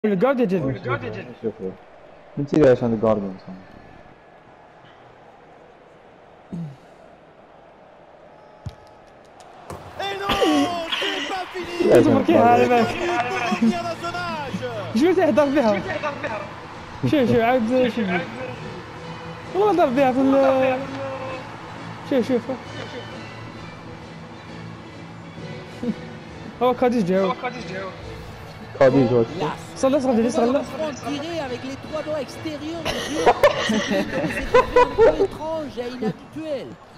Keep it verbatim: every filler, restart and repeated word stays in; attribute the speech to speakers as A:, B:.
A: الجارديان جدي.
B: شوفوا نتيجة عشان الجارديان صح.
A: لازم نركيها على بالك. شو تهدر بها؟ شوف شوف عاد شوف والله ضرب بها في ال شوف شوف هو كاديش جاو
B: كاديش جاو
A: صلى صلى صلى
C: avec les trois doigts extérieurs. C'est étrange et inhabituel.